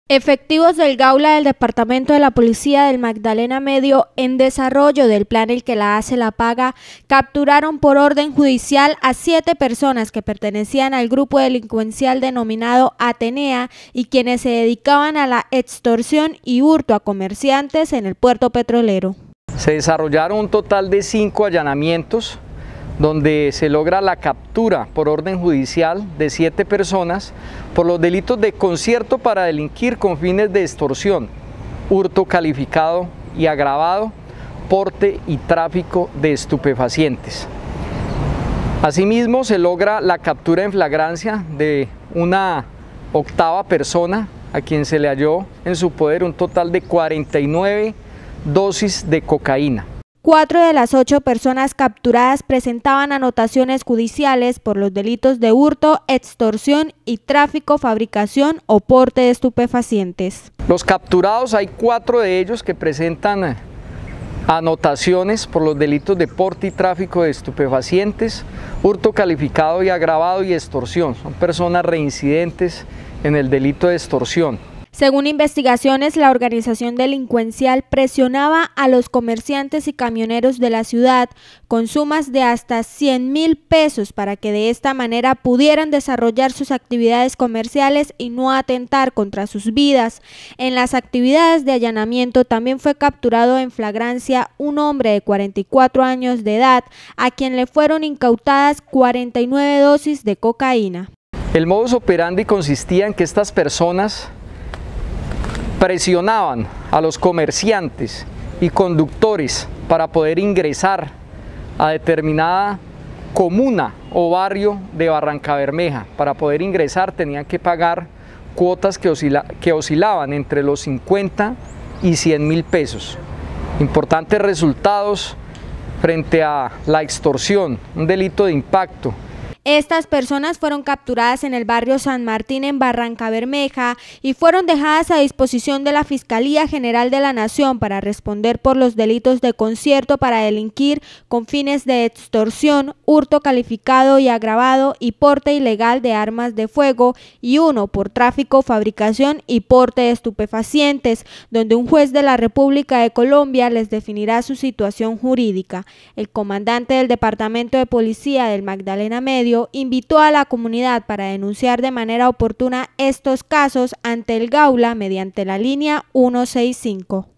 Efectivos del Gaula del Departamento de la Policía del Magdalena Medio, en desarrollo del plan El que la hace la paga, capturaron por orden judicial a 7 personas que pertenecían al grupo delincuencial denominado Atenea y quienes se dedicaban a la extorsión y hurto a comerciantes en el puerto petrolero. Se desarrollaron un total de 5 allanamientos donde se logra la captura por orden judicial de 7 personas por los delitos de concierto para delinquir con fines de extorsión, hurto calificado y agravado, porte y tráfico de estupefacientes. Asimismo, se logra la captura en flagrancia de una 8ª persona a quien se le halló en su poder un total de 49 dosis de cocaína. 4 de las 8 personas capturadas presentaban anotaciones judiciales por los delitos de hurto, extorsión y tráfico, fabricación o porte de estupefacientes. Los capturados, hay 4 de ellos que presentan anotaciones por los delitos de porte y tráfico de estupefacientes, hurto calificado y agravado y extorsión. Son personas reincidentes en el delito de extorsión. Según investigaciones, la organización delincuencial presionaba a los comerciantes y camioneros de la ciudad con sumas de hasta 100.000 pesos para que de esta manera pudieran desarrollar sus actividades comerciales y no atentar contra sus vidas. En las actividades de allanamiento también fue capturado en flagrancia un hombre de 44 años de edad, a quien le fueron incautadas 49 dosis de cocaína. El modus operandi consistía en que estas personas presionaban a los comerciantes y conductores para poder ingresar a determinada comuna o barrio de Barrancabermeja. Para poder ingresar tenían que pagar cuotas que oscilaban entre los 50 y 100.000 pesos. Importantes resultados frente a la extorsión, un delito de impacto. Estas personas fueron capturadas en el barrio San Martín en Barrancabermeja y fueron dejadas a disposición de la Fiscalía General de la Nación para responder por los delitos de concierto para delinquir con fines de extorsión, hurto calificado y agravado y porte ilegal de armas de fuego, y 1 por tráfico, fabricación y porte de estupefacientes, donde un juez de la República de Colombia les definirá su situación jurídica. El comandante del Departamento de Policía del Magdalena Medio invitó a la comunidad para denunciar de manera oportuna estos casos ante el Gaula mediante la línea 165.